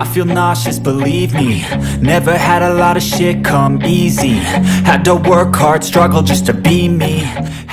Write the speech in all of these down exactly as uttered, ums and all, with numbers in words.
I feel nauseous, believe me. Never had a lot of shit come easy. Had to work hard, struggle just to be me.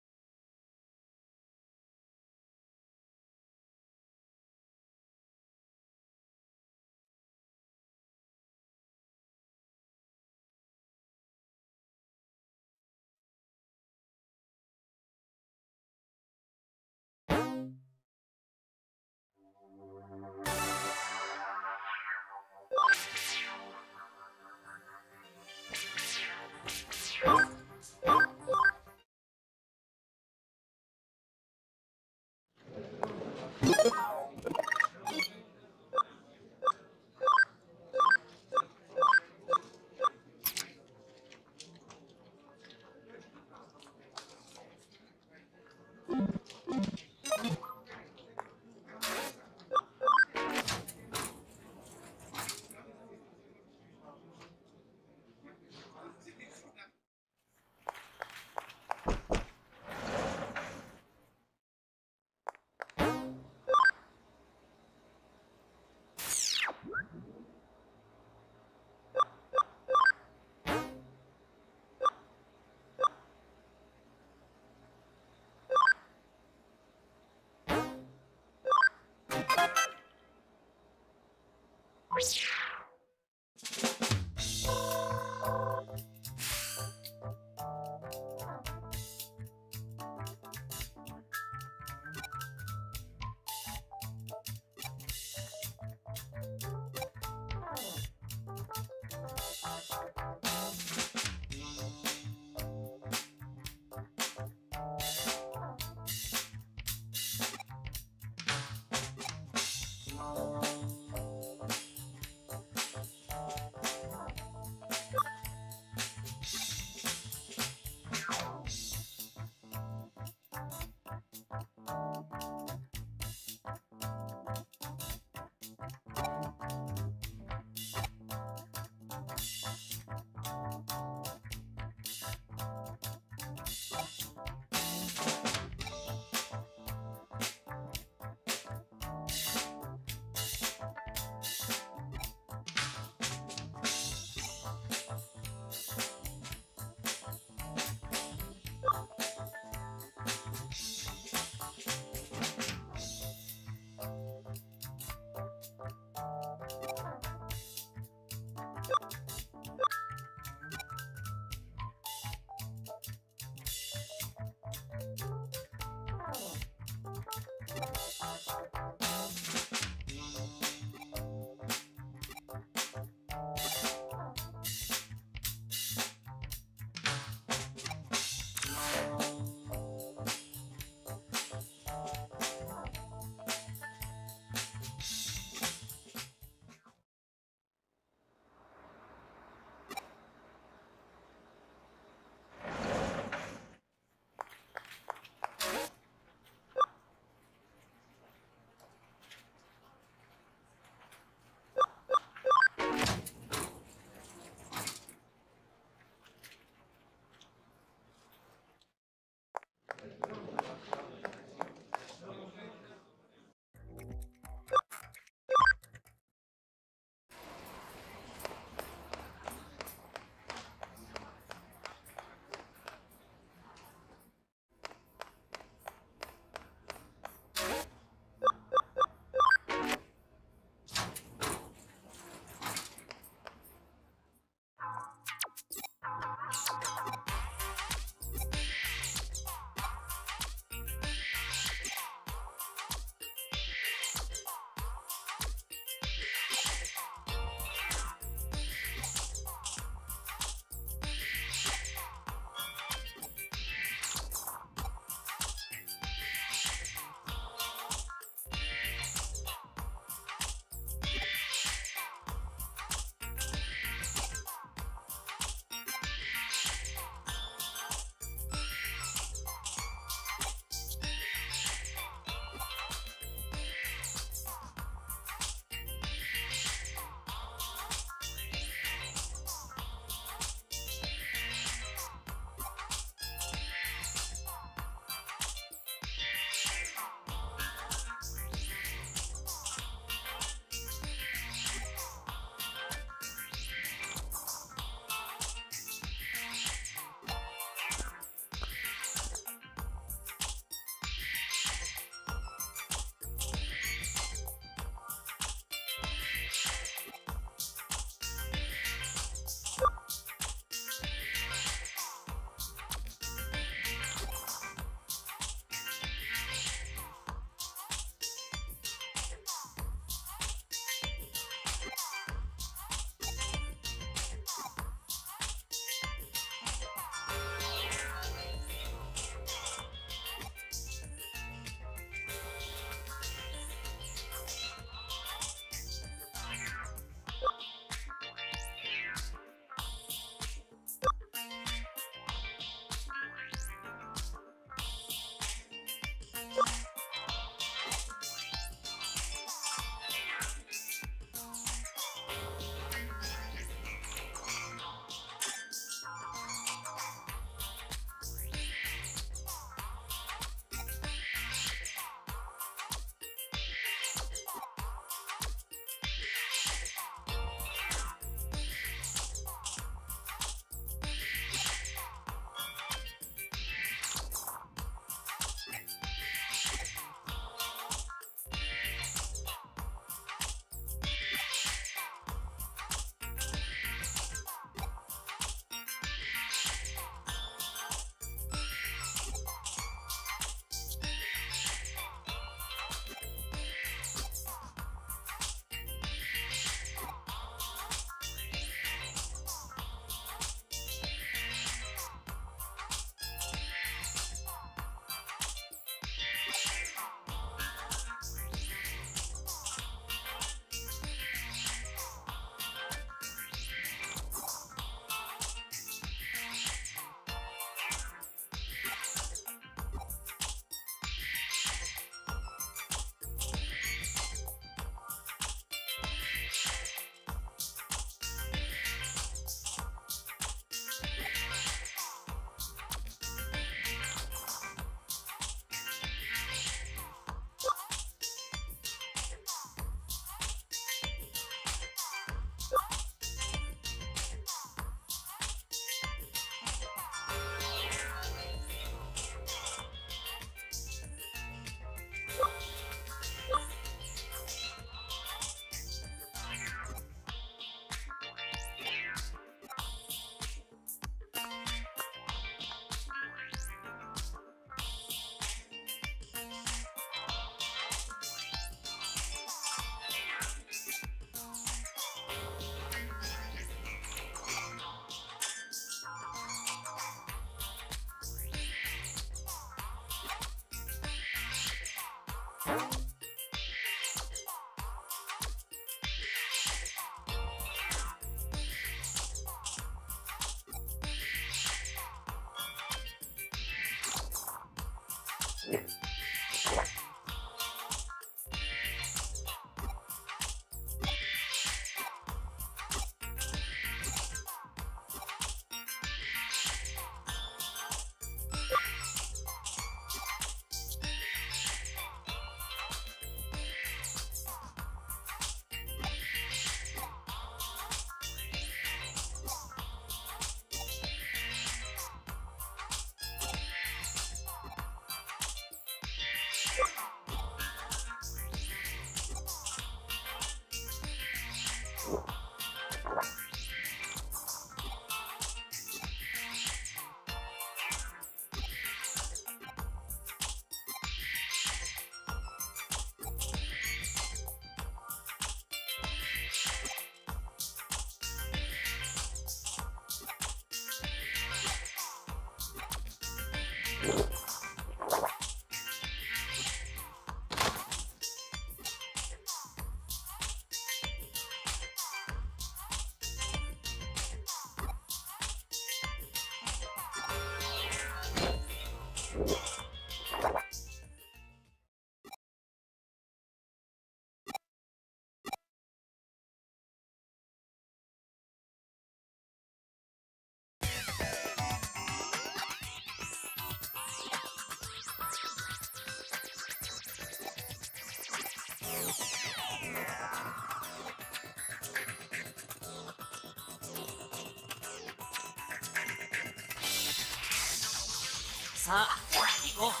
さあ行こう。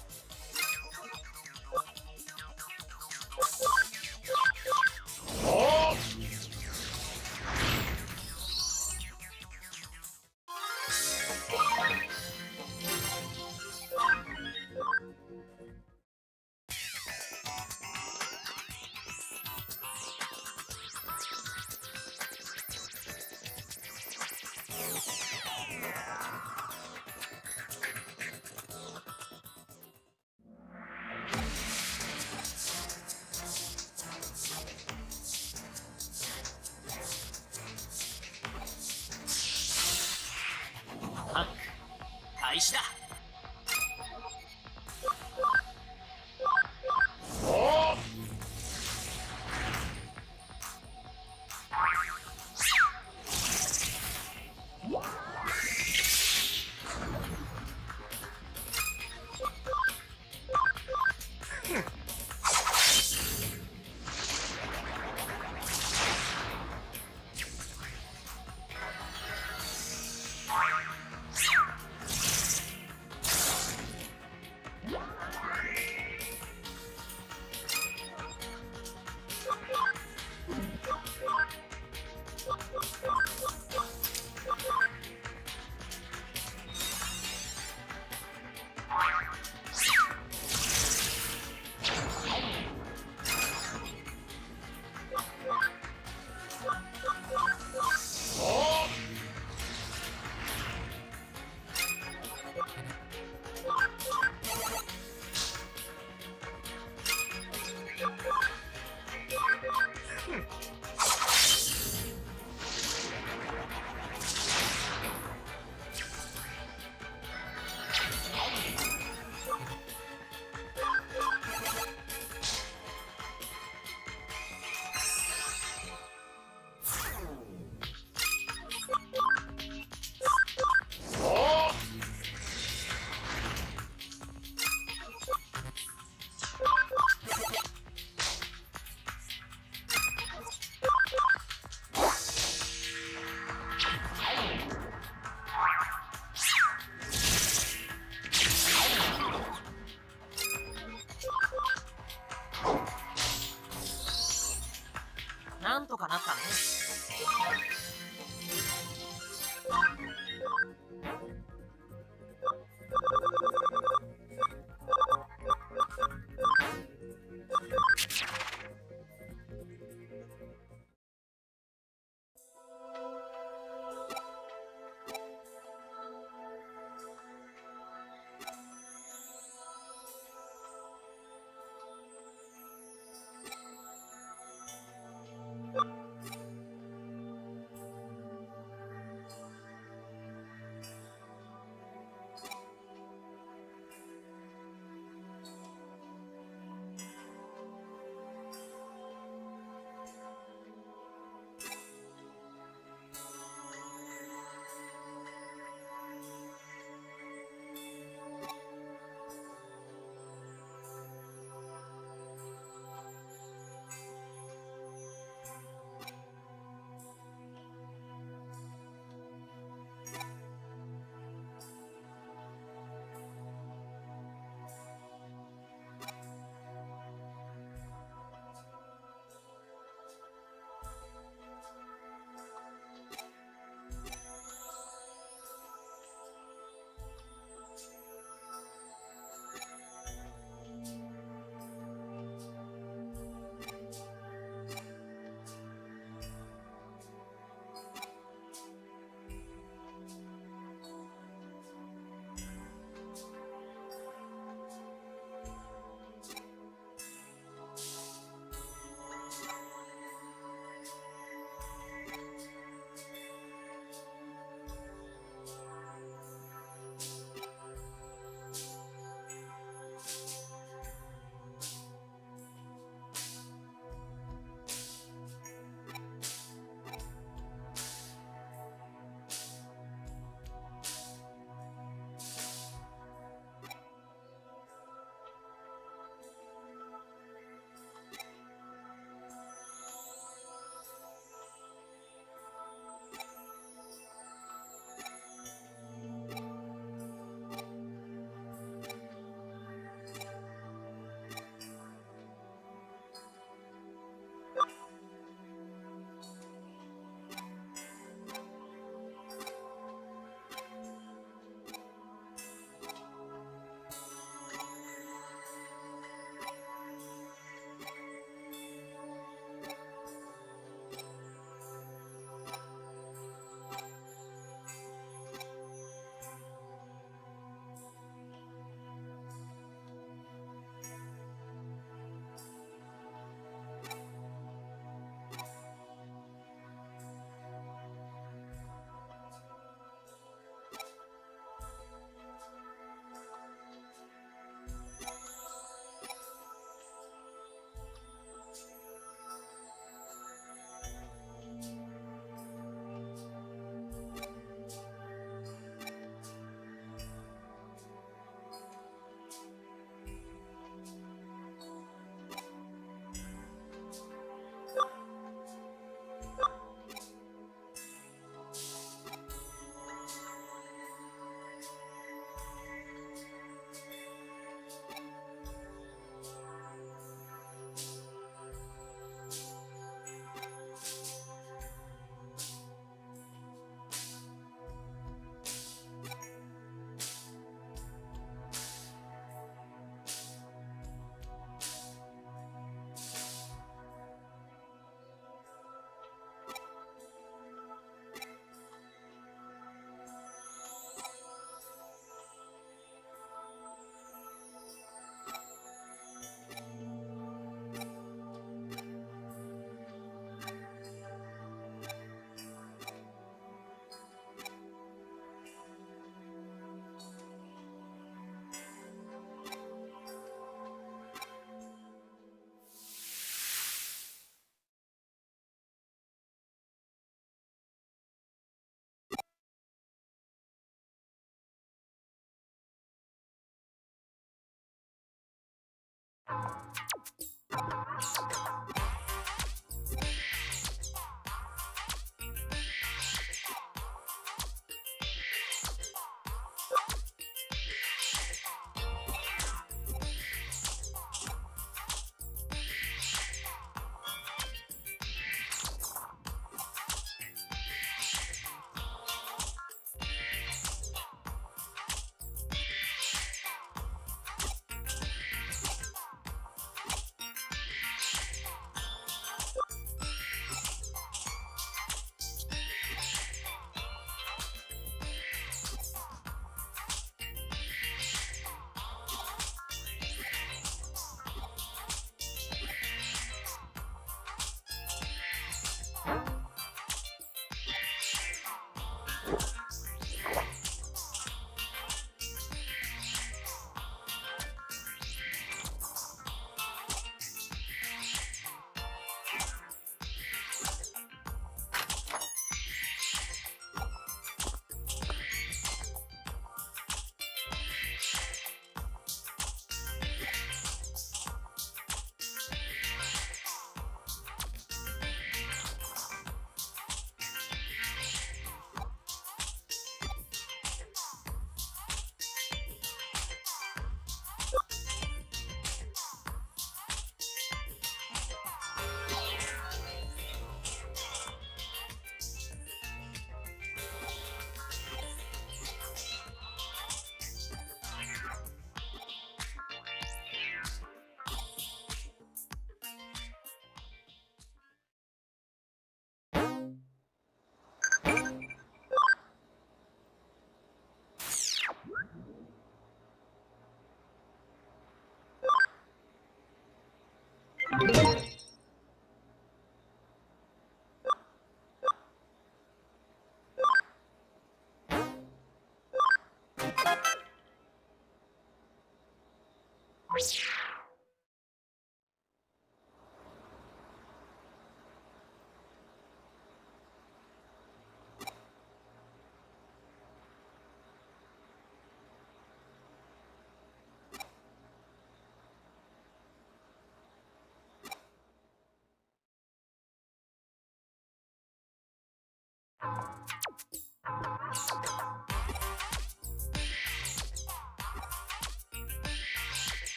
ハック開始だ。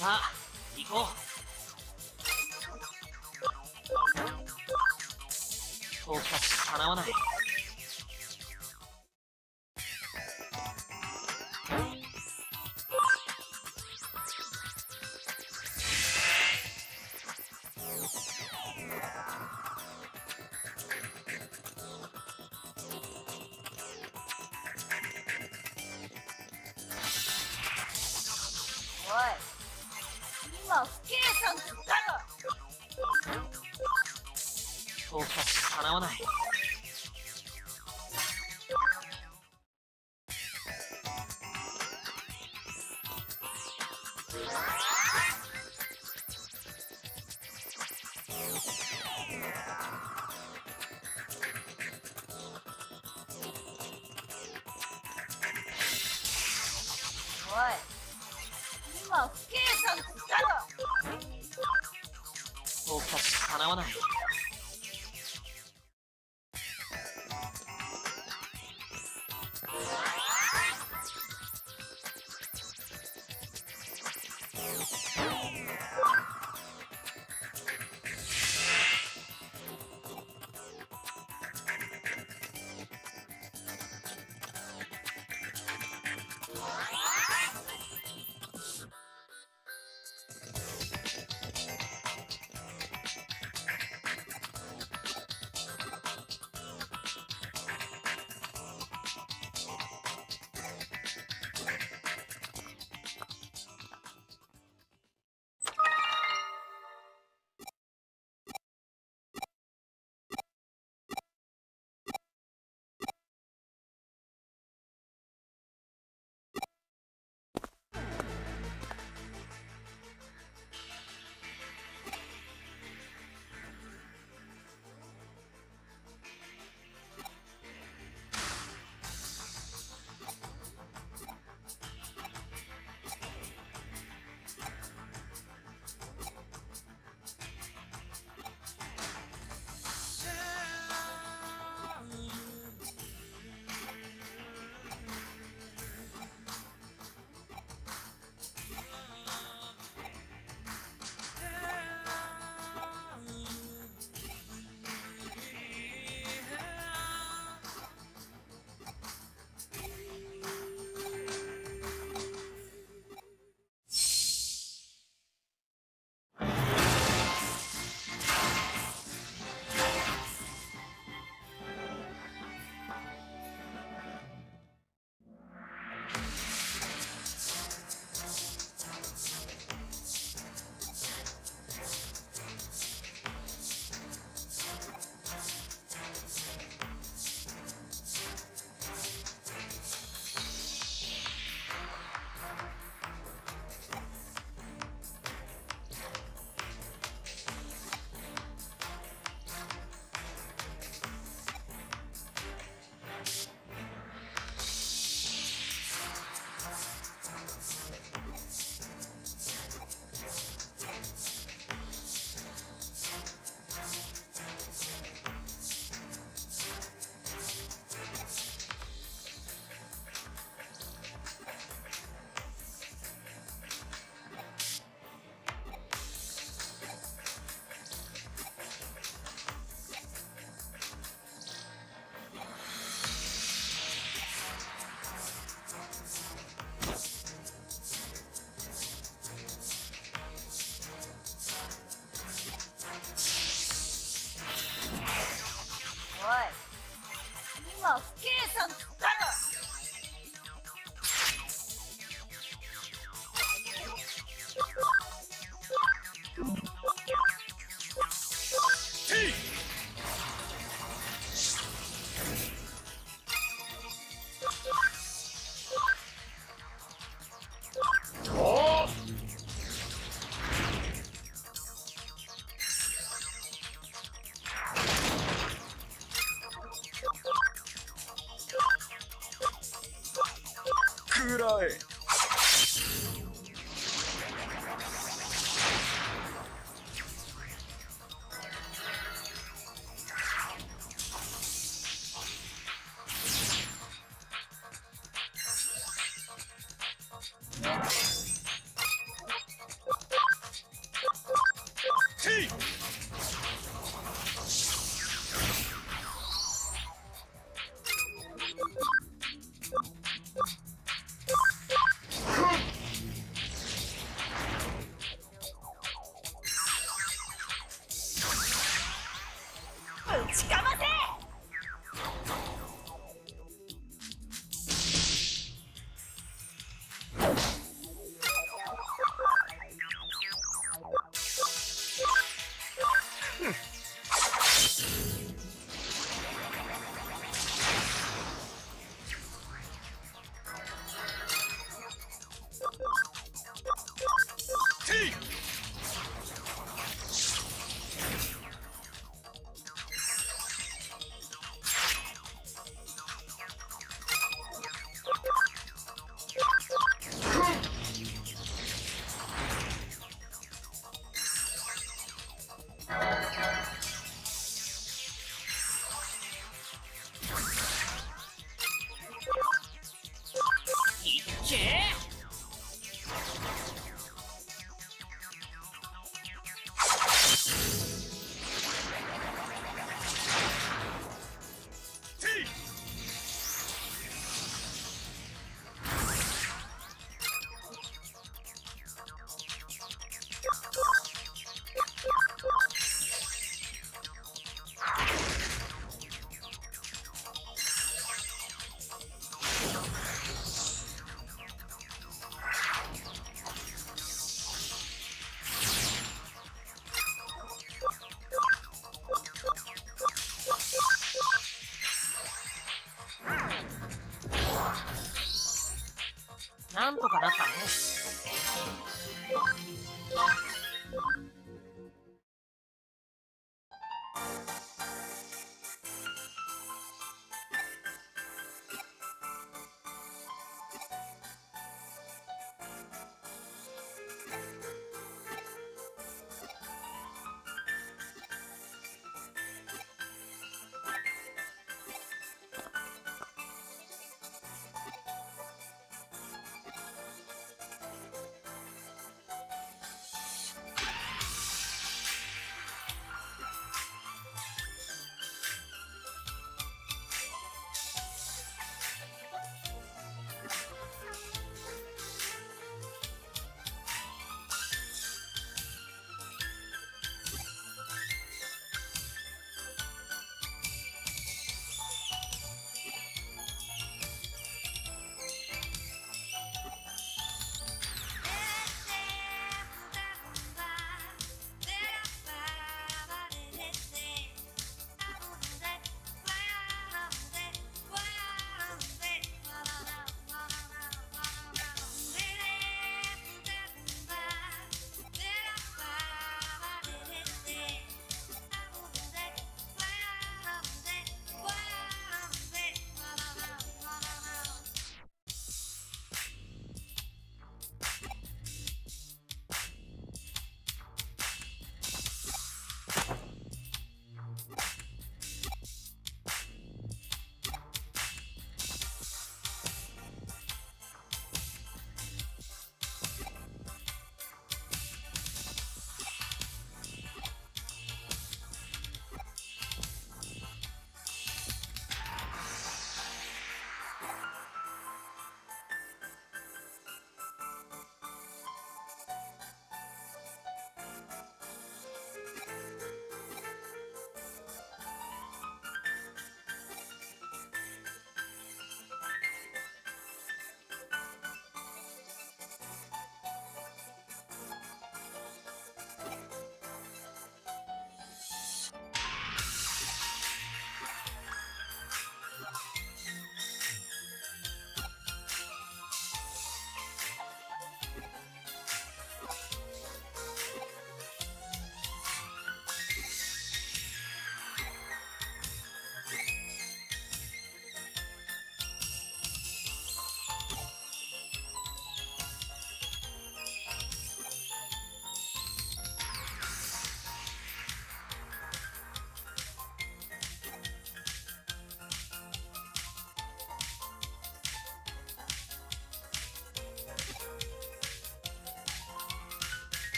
さあ行こう。僕たちかなわない。 おい、今不敬さんつったろ。 僕たちかなわない。 おい、今不敬さんつったろ。 僕たちかなわない。 今不敬さんつったろ。 くらえ。 かませ。 なんとかなったね。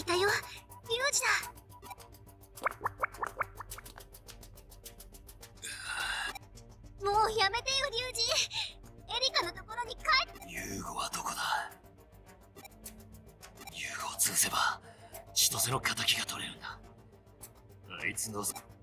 たよ。リュウジだ。もうやめてよリュウジ。エリカのところに帰って。 ユーゴはどこだ。ユーゴを潰せば千歳の敵が取れるんだ。あいつの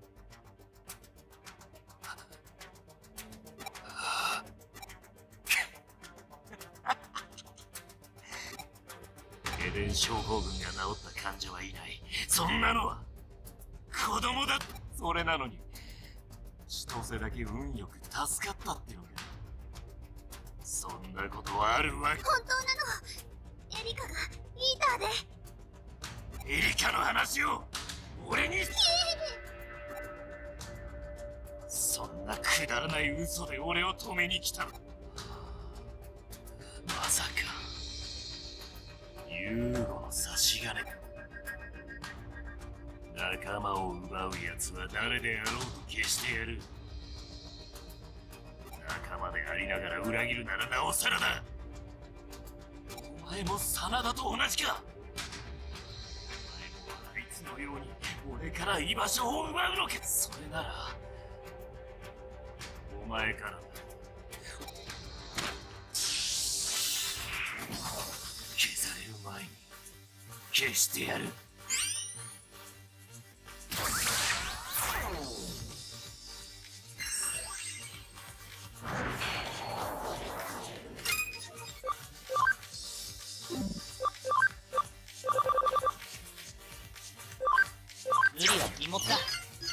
エデン症候群が治った患者はいない。そんなのは子供だ。それなのに千歳だけ運よく助かったってのか。そんなことはあるわけ。 本当なの。エリカがリーダーで。 エリカの話を俺に。そんなくだらない嘘で俺を止めに来た。まさかユーゴの差し金か。仲間を奪う奴は誰であろうと消してやる。仲間でありながら裏切るならなおさらだ。お前も真田と同じか。お前もあいつのように俺から居場所を奪うのか。それならお前からだ。消される前に消してやる。 無理は禁物だ。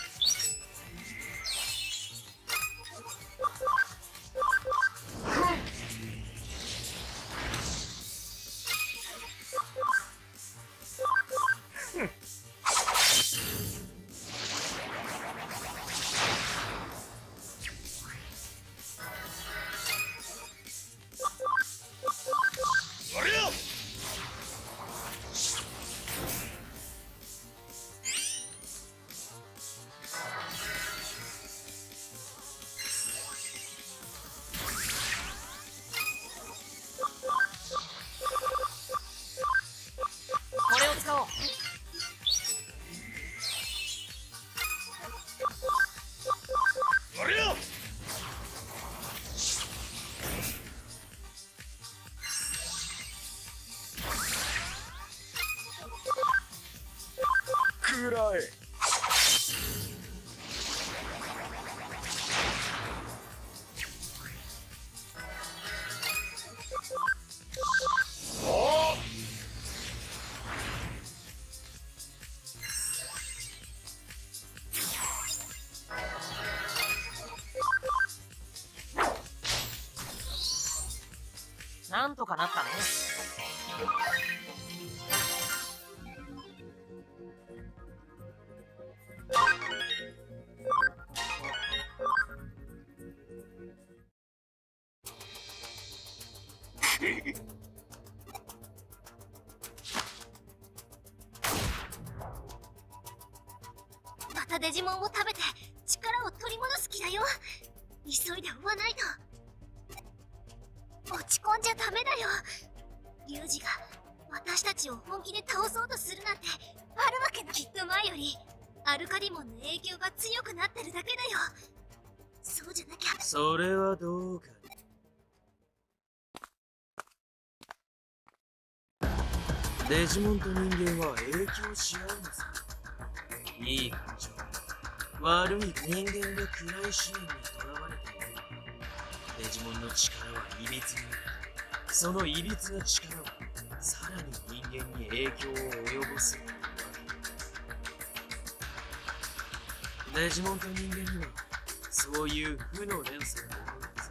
くらえ。 なんとかなったね。 またデジモンを食べて力を取り戻す気だよ。急いで追わないと。落ち込んじゃダメだよ。リュウジが私たちを本気で倒そうとするなんてあるわけない。きっと前よりアルカディモンの影響が強くなってるだけだよ。そうじゃなきゃ。 それはどうか。デジモンと人間は影響し合うんです。いい感情、悪い人間が暗い思念にとらわれている。デジモンの力はいびつに、そのいびつな力はさらに人間に影響を及ぼすわけ。デジモンと人間にはそういう負の連鎖が起こるんです。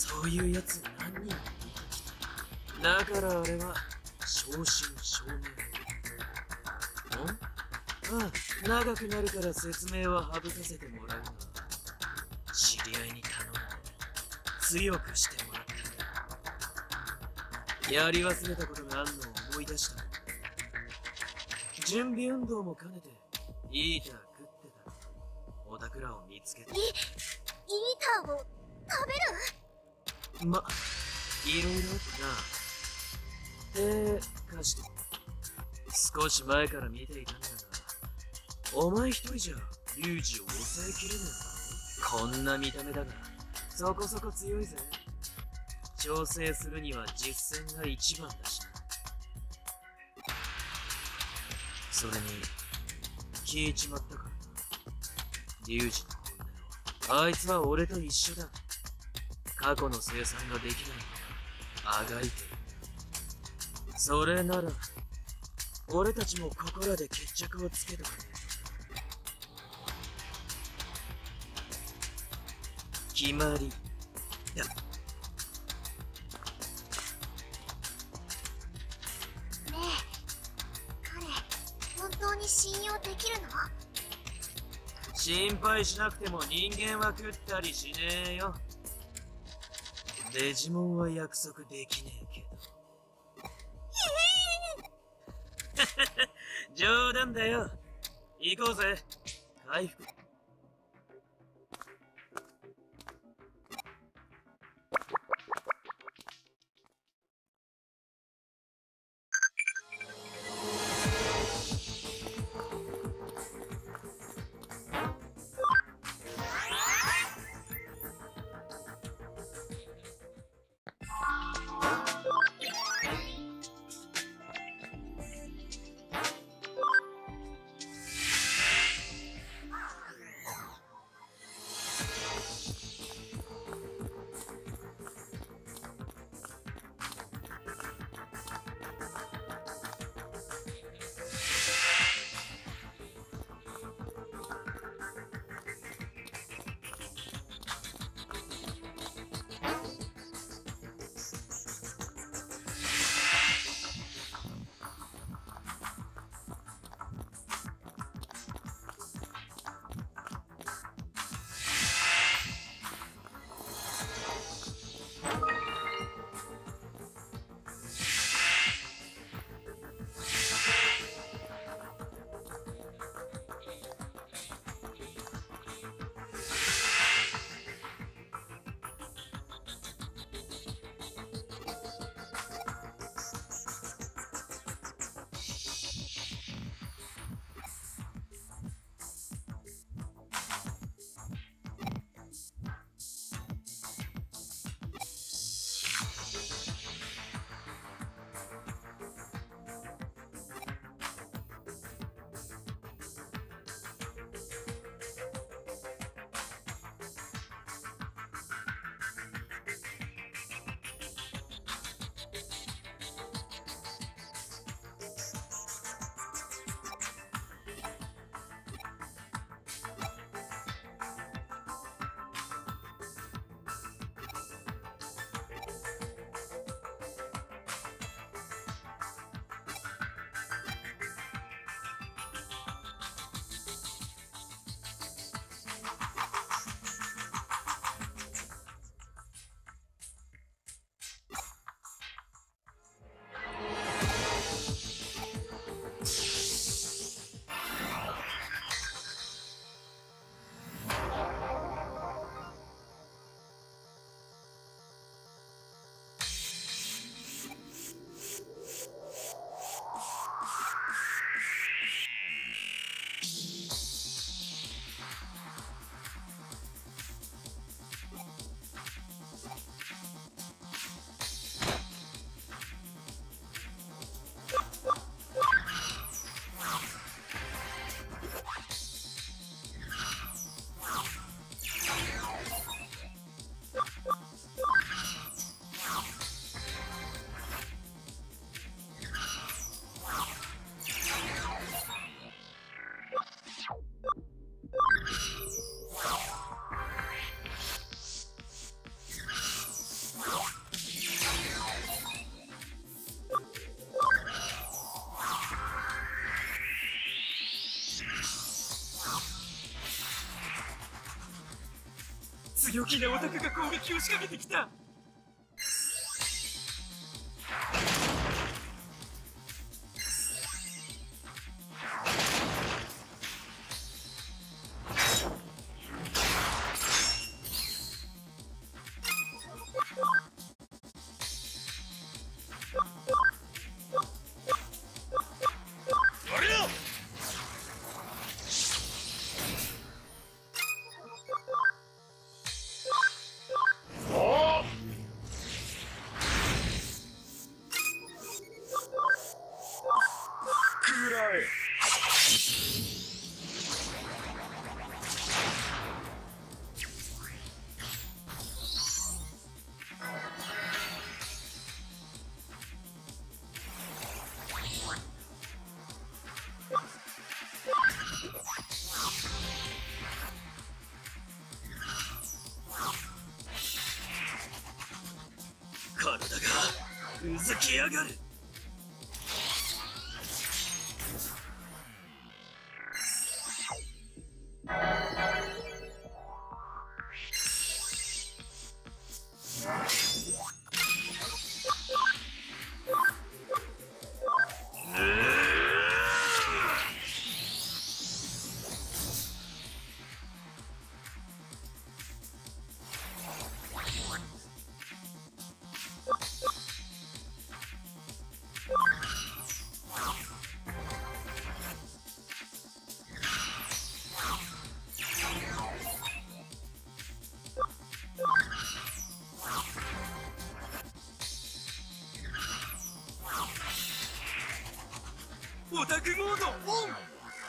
そういうやつ何人もいた。だからあれは正真正銘。ん？ああ、長くなるから説明は省かせてもらうが、知り合いに頼んで強くしてもらった。やり忘れたことがあんのを思い出した。準備運動も兼ねてイーター食ってた。おたくらを見つけて。イ、イーターを食べる？ ま、いろいろあってな。 ってかして、少し前から見ていたんだが、お前一人じゃリュウジを抑えきれねえぞ。こんな見た目だがそこそこ強いぜ。調整するには実戦が一番だしな。それに聞いちまったからな、リュウジの本音を。あいつは俺と一緒だ。過去の生産ができないのはあがいてる。それなら俺たちもここらで決着をつけとかねえ。決まりだ。 ねえ、彼本当に信用できるの？ 心配しなくても人間は食ったりしねえよ。デジモンは約束できねえけど。冗談だよ。行こうぜ。回復。強気なオタクが攻撃を仕掛けてきた。 らえ。 体がうずきやがる。オタクモードオン。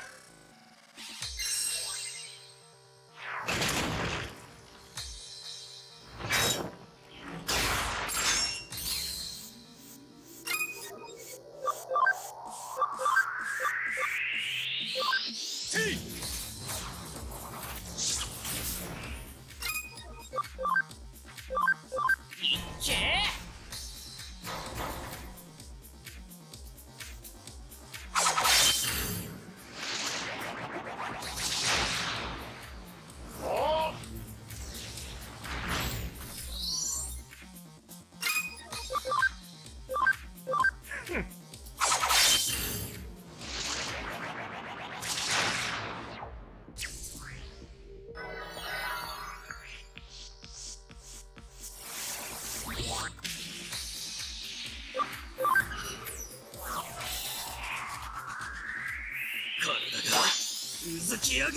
体がうずきやがる。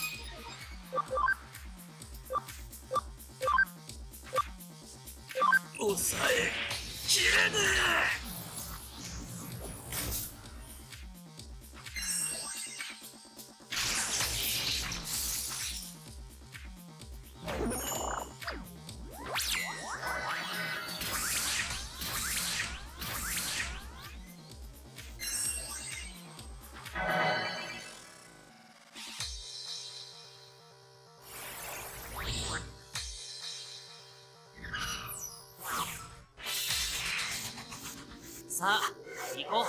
抑えきれねえ。 さあ行こう。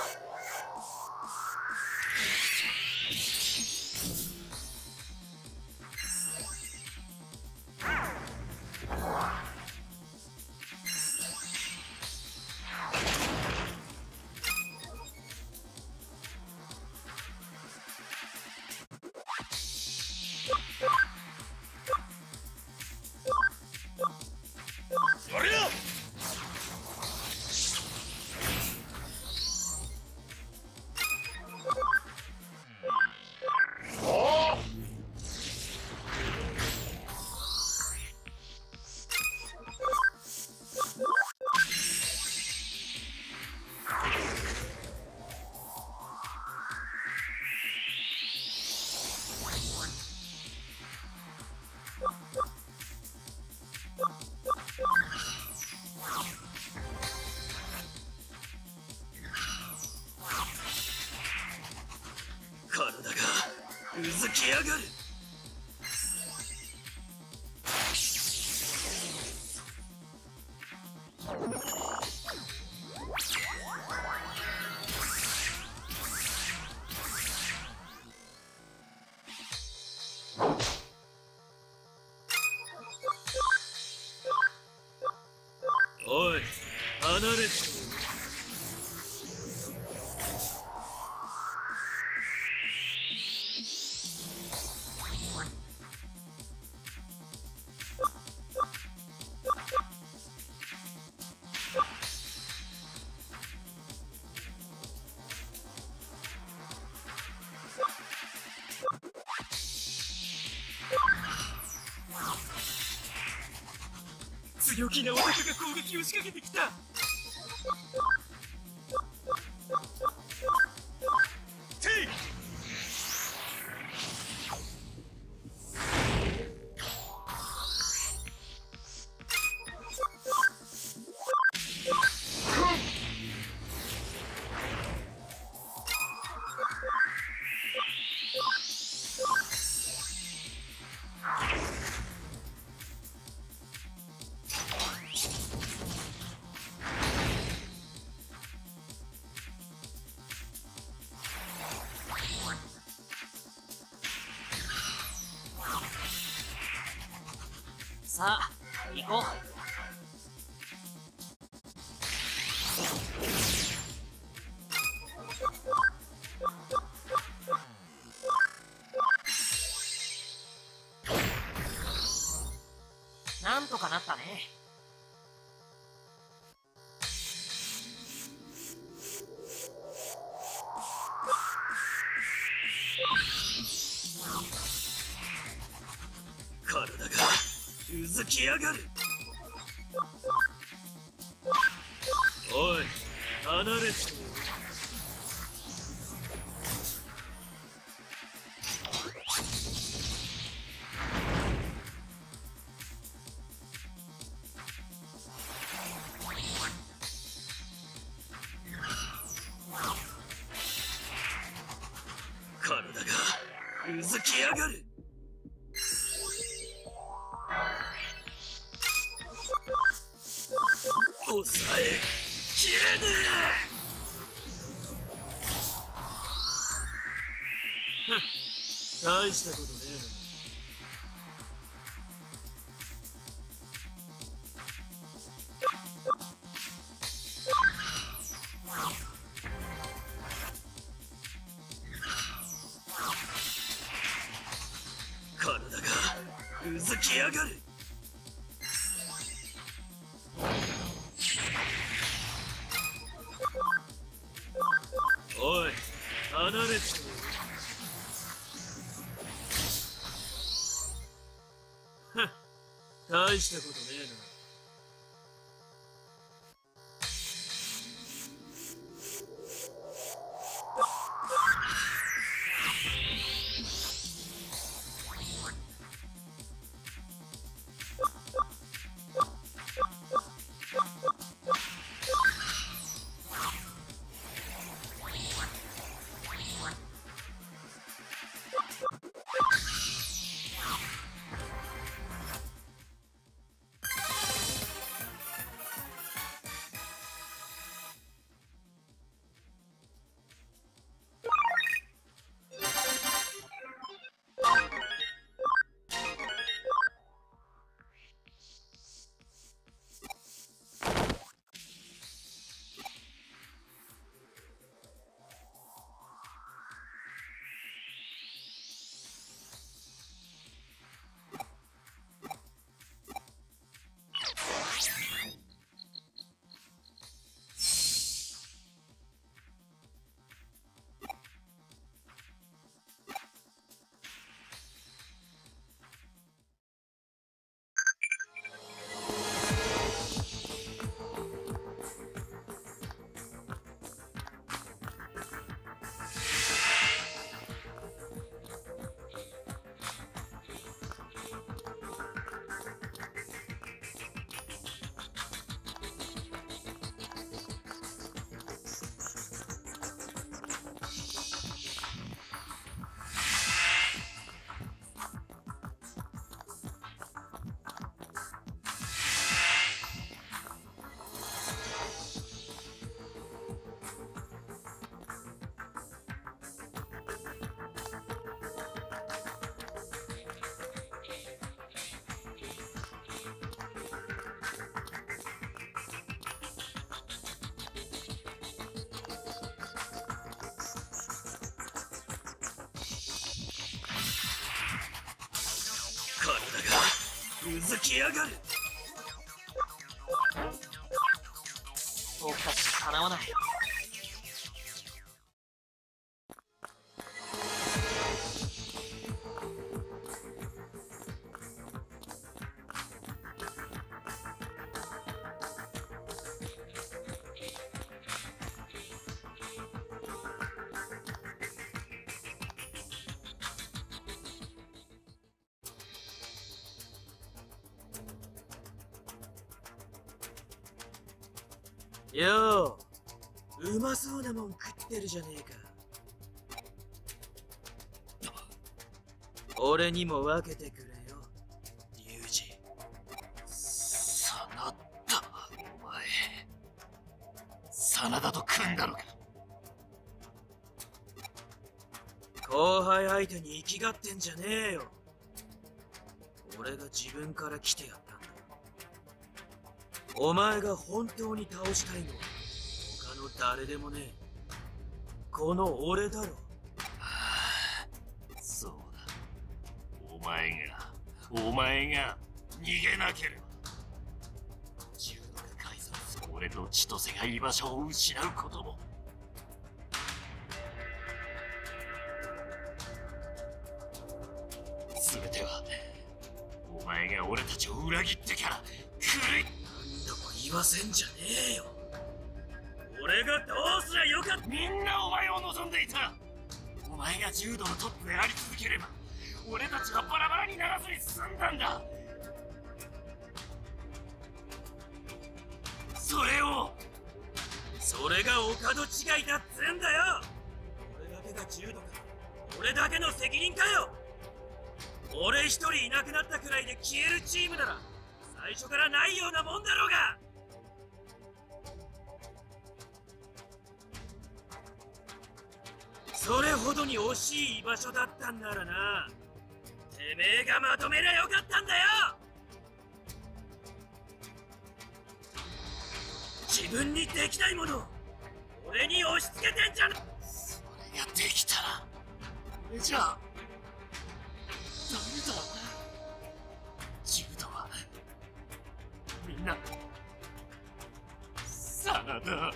体がうずきやがる。おい、離れ。強気なオタクが攻撃を仕掛けてきた。てさあ行こう。なんとかなったね。 体がうずきやがる。おい、離れて。体がうずきやがる。抑えきれねえ。大したことねえな。体がうずきやがる。おい、離れて。大したことねえな。うずきやがる。 僕たちにかなわない。 よう、うまそうなもん食ってるじゃねえか。俺にも分けてくれよ、リュウジ。 真田、お前。真田と組んだのか。 後輩相手に生きがってんじゃねえよ。 俺が自分から来てやったんだ。お前が本当に倒したいのは他の誰でもねえ、この俺だろ。 そうだ。お前が、お前が逃げなければ、重度が改造する俺と千歳が居場所を失うことも。全てはお前が俺たちを裏切ってから狂い。 何度も言わせんじゃねえよ。俺がどうすりゃよかった。 みんなお前を望んでいた。お前が柔道のトップであり続ければ俺たちはバラバラにならずに済んだんだ。それをそれがお門違いだっつんだよ。俺だけが柔道か、俺だけの責任かよ。俺一人いなくなったくらいで消えるチームなら最初からないようなもんだろうが。それほどに惜しい居場所だったんならな、てめえがまとめりゃよかったんだよ。自分にできないものを俺に押し付けてんじゃん。 それができたら俺じゃダメだ。柔道はみんな真田に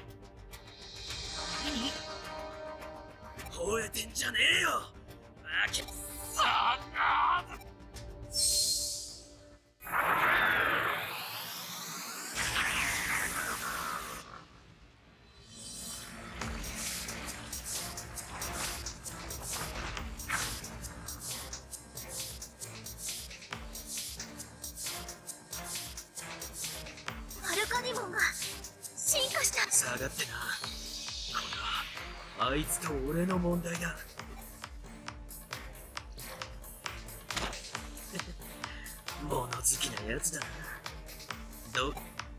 吠えてんじゃねえよバケ。 真田アルカディモンが進化した。 下がってな。これはあいつと俺の問題だ。物好きなやつだな。ど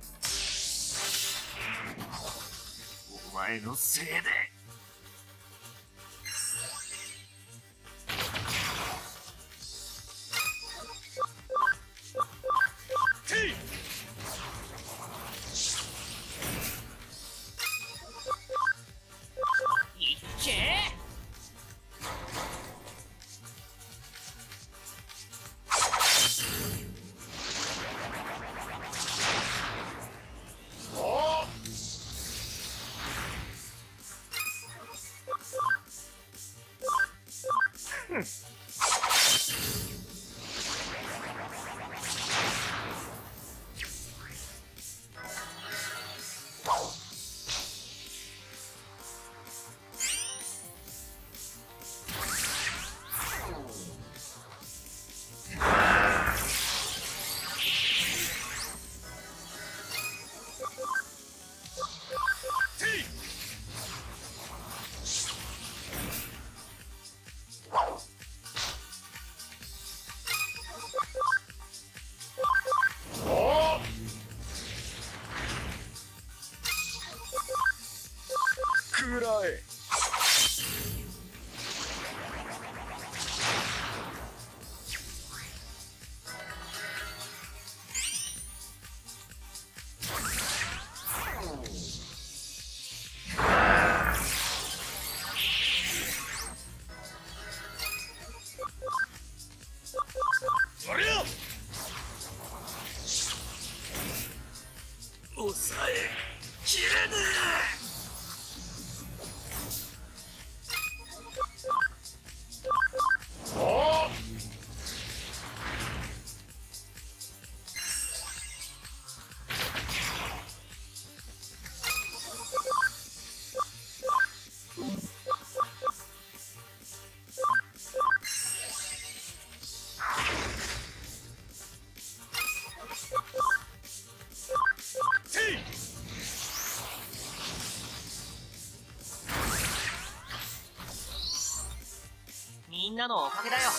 お前のせいでくらえ。 抑えきれねえ。 みんなのおかげだよ。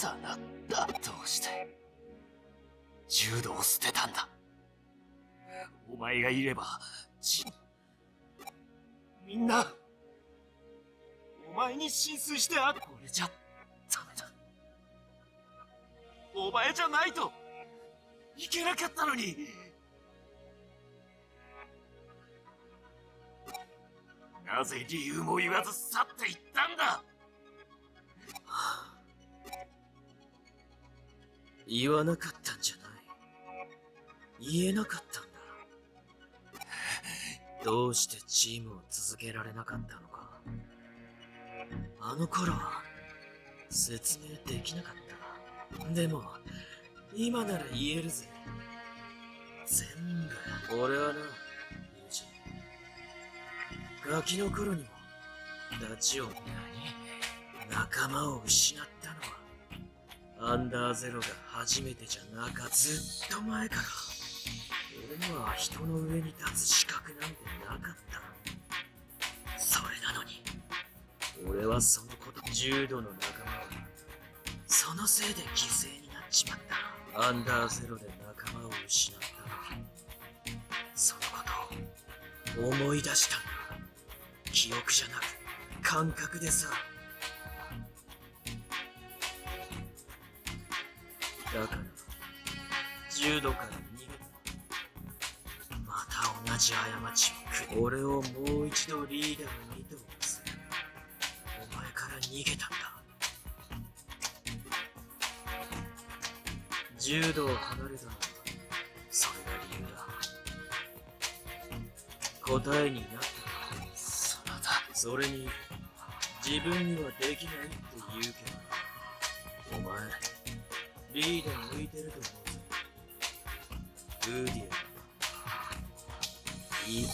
下がった。どうして柔道を捨てたんだ。お前がいればちみんなお前に心酔してあこれじゃダメだ。お前じゃないといけなかったのに。なぜ理由も言わず去っていったんだ。 言わなかったんじゃない。言えなかったんだ。どうしてチームを続けられなかったのか。あの頃は説明できなかった。でも今なら言えるぜ。全部俺はな、ユージ、ガキの頃にもダチを仲間を失ったのはアンダーゼロが初めてじゃなかった。ずっと前から俺には人の上に立つ資格なんてなかった。それなのに俺はそのこと柔道の仲間はそのせいで犠牲になっちまった。アンダーゼロで仲間を失った時、そのことを思い出したんだ。記憶じゃなく感覚でさ。だから柔道から逃げた。また同じ過ちをく。俺をもう一度リーダーにとする。お前から逃げたんだ。柔道を離れたのはそれが理由だ。答えになった。 そうだ。 それに自分にはできないって言うけど、お前リーダー向いてると思うぜ。ウーディア。いい。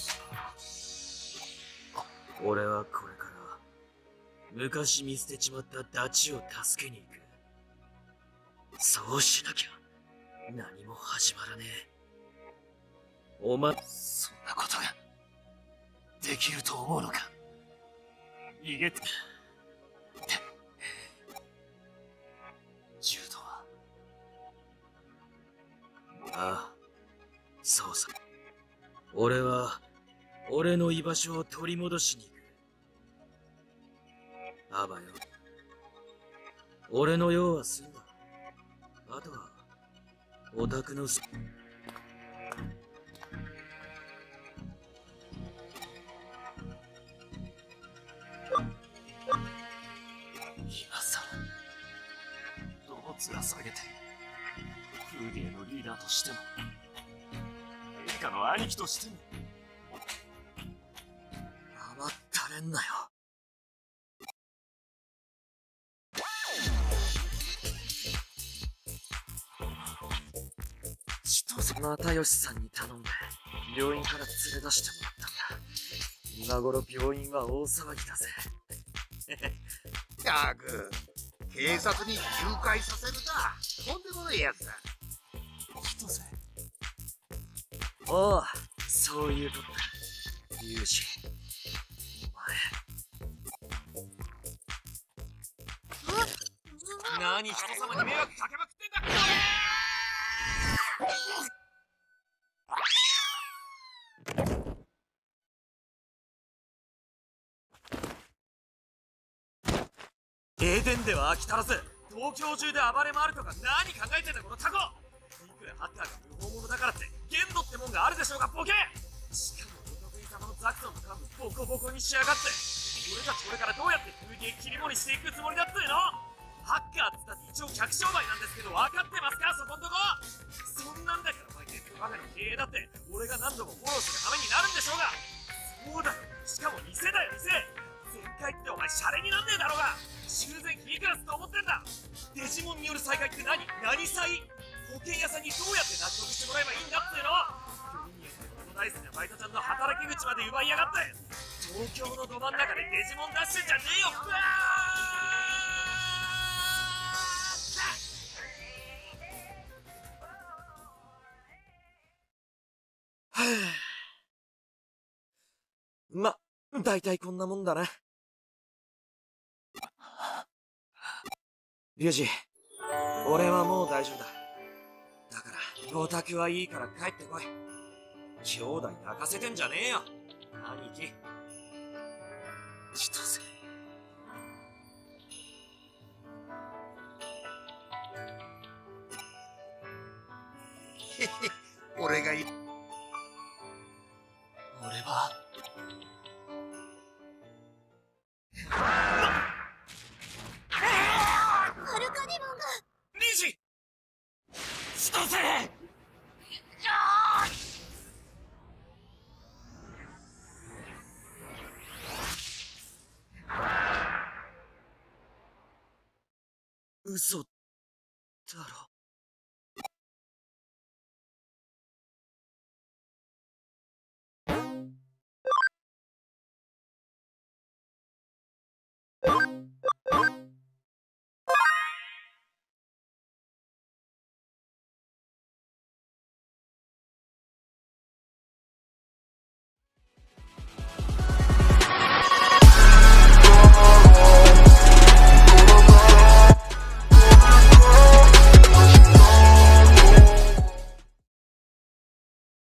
俺はこれから昔見捨てちまったダチを助けに行く。そうしなきゃ何も始まらねえ。お前、 そんなことができると思うのか。逃げて柔道は。 ああ、そうさ。俺は俺の居場所を取り戻しに行く。アバよ、俺の用は済んだ。あとはオタクのす。 今さらどの面下げてフーディエのリーダーとしてもエリカの兄貴としても。 甘ったれんなよ。又吉さんに頼んで病院から連れ出してもらったんだ。今頃病院は大騒ぎだぜ。 ったく警察に誘拐させるな。とんでもないやつだ。 千歳。 おう、そういうことだ。ユージ、お前何人様に迷惑かけまくってんだ。 エデンでは飽き足らず東京中で暴れ回るとか何考えてんだこのタコ。いくらハッカーが無法者だからって限度ってもんがあるでしょうがボケ。しかもお得意様のザクソンの幹部ボコボコにしやがって。俺たちこれからどうやって風景切り盛りしていくつもりだっつうの。ハッカーっつったって一応客商売なんですけど分かってますかそこんとこ。そんなんだからお前ネットカフェの経営だって俺が何度もフォローするためになるんでしょうが。そうだよ、しかも店だよ店。全開ってお前シャレになんねえだろうが。修繕費いくらすと思ってんだ。デジモンによる再開って何何歳。保険屋さんにどうやって納得してもらえばいいんだっつうの。世によってこの大好きなバイトちゃんの働き口まで奪いやがって。東京のど真ん中でデジモン出してんじゃねえよ。うわーはぁ。ま、大体こんなもんだな。リュウジ、 俺はもう大丈夫だ。だから、ゴタクはいいから帰ってこい。兄弟泣かせてんじゃねえよ、兄貴。 千歳。 へへ、俺がいい。 俺はアルカデモンが。 リジ千歳。 嘘だろ。 う